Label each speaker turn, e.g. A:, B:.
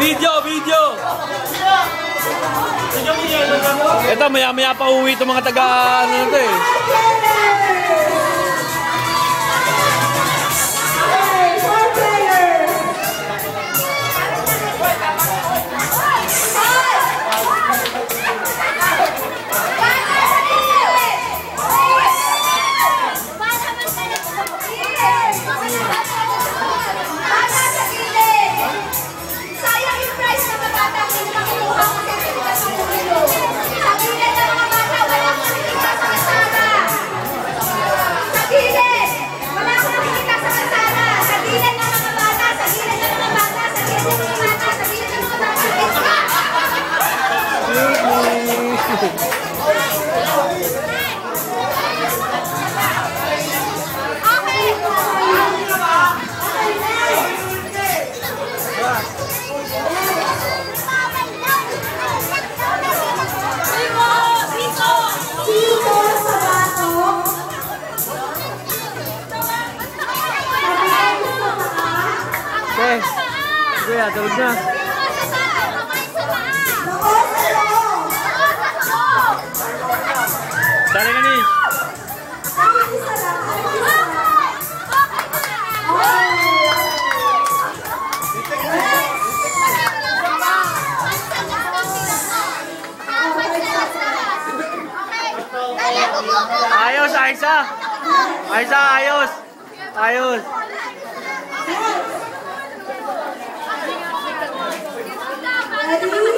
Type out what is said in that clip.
A: Video! Ito, maya-maya pa uwi itong mga taga, ano na ito eh. Kuya, tulog na. Dali ka ni. Ayos, Aisa. Aisa, ayos. Ayos.
B: Ready?